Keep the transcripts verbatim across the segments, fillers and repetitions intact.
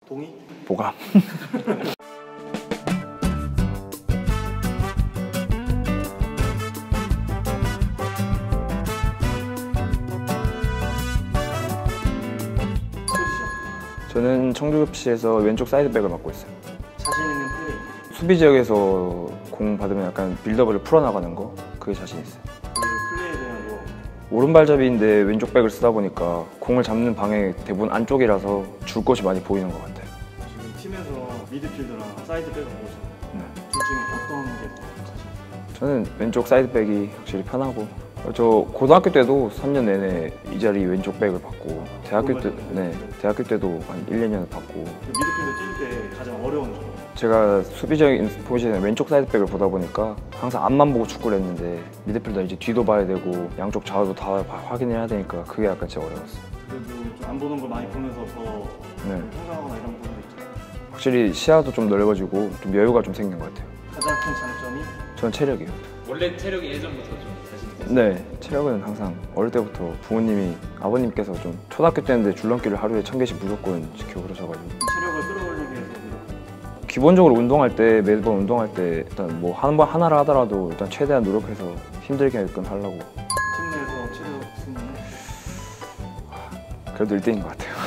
동의? 보감. 저는 청주급시에서 왼쪽 사이드백을 맡고 있어요. 자신 있는 플레이? 수비 지역에서 공 받으면 약간 빌드업을 풀어나가는 거, 그게 자신 있어요. 그 플레이에 대한 뭐? 오른발잡이인데 왼쪽 백을 쓰다 보니까 공을 잡는 방향이 대부분 안쪽이라서 줄 것이 많이 보이는 것 같아요. 지금 팀에서 미드필더랑 사이드백을 보잖아요. 네. 둘 중에 어떤 게 더 자신 있어요? 저는 왼쪽 사이드백이 확실히 편하고, 저 고등학교 때도 삼 년 내내 이 자리 왼쪽 백을 받고, 대학교 때, 네, 대학교 때도 한 일, 이 년 받고. 그 미드필더 뛸 때 가장 어려운 점? 제가 수비적인 포지션에 왼쪽 사이드백을 보다 보니까 항상 앞만 보고 축구를 했는데, 미드필더 이제 뒤도 봐야 되고 양쪽 좌우도 다 확인해야 되니까 그게 약간 제일 어려웠어요. 그래도 좀 안 보는 걸 많이 보면서 더 네. 성장하거나 이런 부분도 있잖아요. 확실히 시야도 좀 넓어지고 좀 여유가 좀 생긴 것 같아요. 가장 큰 장점이? 저는 체력이요. 원래 체력이 예전부터 좀 자신 있었어요? 네, 체력은 항상 어릴 때부터 부모님이, 아버님께서 좀 초등학교 때인데 줄넘기를 하루에 천 개씩 무조건 지키고 그러셔가지고. 체력을 끌어올리기 위해서 노력하는. 기본적으로 운동할 때, 매번 운동할 때 일단 뭐 한 번 하나를 하더라도 일단 최대한 노력해서 힘들게끔 하려고. 팀 내에서 체력 순위는? 그래도 일 등인 것 같아요.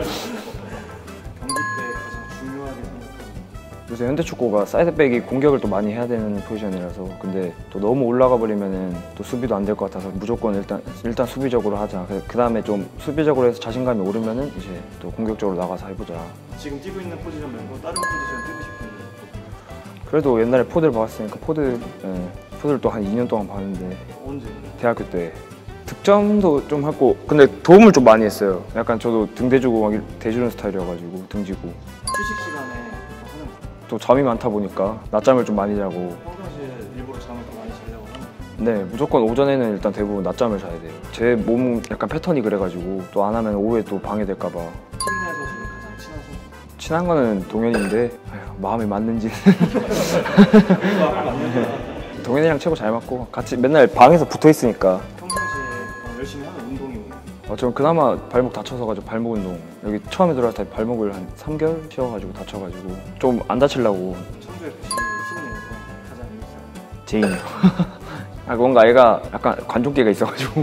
경기 때 가장 중요하게 생각하는. 요새 현대축구가 사이드백이 공격을 또 많이 해야 되는 포지션이라서, 근데 또 너무 올라가 버리면은 또 수비도 안 될 것 같아서 무조건 일단 일단 수비적으로 하자. 그 다음에 좀 수비적으로 해서 자신감이 오르면은 이제 또 공격적으로 나가서 해보자. 지금 뛰고 있는 포지션 말고 다른 포지션 뛰고 싶은 게? 그래도 옛날에 포드를 봤으니까 포드, 예, 포드를 또 한 이 년 동안 봤는데, 언제? 대학교 때 득점도 좀 하고, 근데 도움을 좀 많이 했어요. 약간 저도 등 대주고 막 대주는 스타일이어가지고 등지고. 휴식 시간에 뭐 하는 거? 또 잠이 많다 보니까 낮잠을 좀 많이 자고. 평상시에 일부러 잠을 더 많이 자려고 하는 거? 네, 무조건 오전에는 일단 대부분 낮잠을 자야 돼요. 제 몸 약간 패턴이 그래가지고 또 안 하면 오후에 또 방해될까 봐. 팀 내에서 지금 가장 친한 선수? 친한 거는 동현인데, 아휴, 마음이 맞는지. 동현이랑 최고 잘 맞고 같이 맨날 방에서 붙어 있으니까. 평상시에 어, 열심히 하는 운동이 뭐예요? 어, 전 그나마 발목 다쳐서 가지고 발목 운동, 여기 처음에 들어왔을 때 발목을 한 삼 개월 쉬어가지고 다쳐가지고 좀 안 다치려고. 청주에프씨 팀 내에서 가장 인상? 제인이요. 아, 뭔가 애가 약간 관종기가 있어가지고.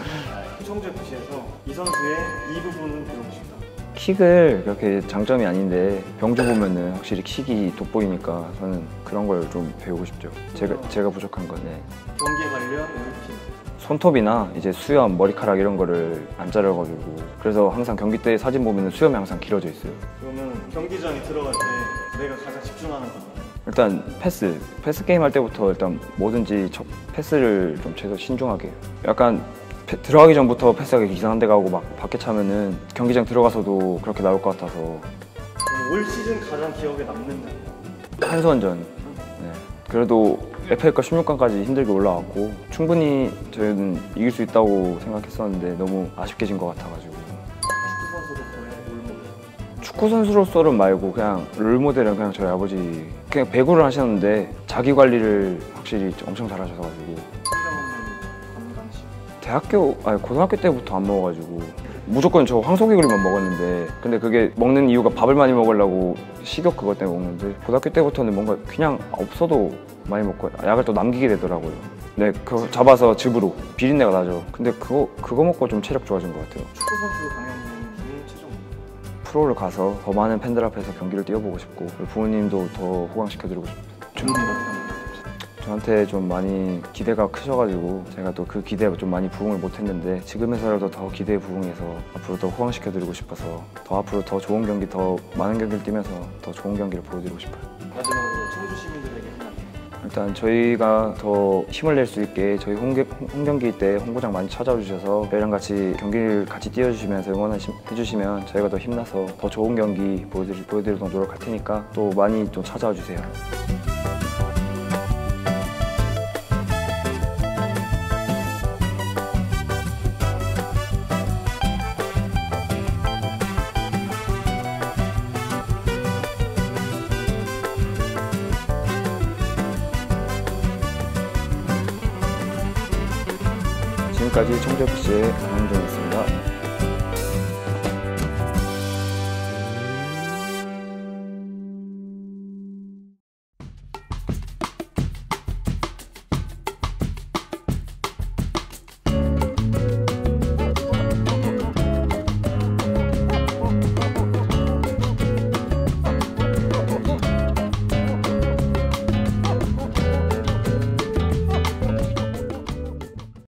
청주에프씨에서 이 선수의 이 부분은 배우고 싶다. 킥을 그렇게 장점이 아닌데 병주 보면은 확실히 킥이 돋보이니까 저는 그런 걸 좀 배우고 싶죠. 제가 제가 부족한 거네. 경기에 관련 루틴. 손톱이나 이제 수염, 머리카락 이런 거를 안 자르가지고, 그래서 항상 경기 때 사진 보면은 수염이 항상 길어져 있어요. 그러면 경기장에 들어갈 때 내가 가장 집중하는 부분. 일단 패스, 패스 게임 할 때부터 일단 뭐든지 첫 패스를 좀 최소 신중하게 해요. 약간 패, 들어가기 전부터 패스가 이상한 데 가고 막 밖에 차면은 경기장 들어가서도 그렇게 나올 것 같아서. 그럼 올 시즌 가장 기억에 남는 날? 한수원전. 네. 그래도 에프에이컵 십육 강까지 힘들게 올라왔고 충분히 저희는 이길 수 있다고 생각했었는데 너무 아쉽게 진 것 같아가지고. 축구 선수로서의 롤모델. 축구 선수로서는 말고 그냥 롤모델은 그냥 저희 아버지, 그냥 배구를 하셨는데 자기 관리를 확실히 엄청 잘하셔가지고. 성경 건강식. 대학교, 아니 고등학교 때부터 안 먹어가지고 무조건 저 황소개구리만 먹었는데, 근데 그게 먹는 이유가 밥을 많이 먹으려고 식욕 그것 때문에 먹는데, 고등학교 때부터는 뭔가 그냥 없어도 많이 먹고 약을 또 남기게 되더라고요. 네, 그거 잡아서 즙으로 비린내가 나죠. 근데 그거 그거 먹고 좀 체력 좋아진 것 같아요. 축구 선수 강현님의 최종 프로를 가서 더 많은 팬들 앞에서 경기를 뛰어보고 싶고, 그리고 부모님도 더 호강시켜드리고 싶어요. 좋은 것 같아요. 저한테 좀 많이 기대가 크셔가지고 제가 또 그 기대에 좀 많이 부응을 못했는데, 지금에서라도 더 기대에 부응해서 앞으로 더 호강시켜드리고 싶어서 더 앞으로 더 좋은 경기, 더 많은 경기를 뛰면서 더 좋은 경기를 보여드리고 싶어요. 마지막으로 청주 시민들에게 하나. 일단 저희가 더 힘을 낼 수 있게 저희 홈, 홈경기 때 홍구장 많이 찾아와 주셔서 저희랑 같이 경기를 같이 뛰어주시면서 응원해주시면 저희가 더 힘나서 더 좋은 경기 보여드리, 보여드리도록 노력할 테니까 또 많이 좀 찾아와 주세요. 지금까지 청주에프씨의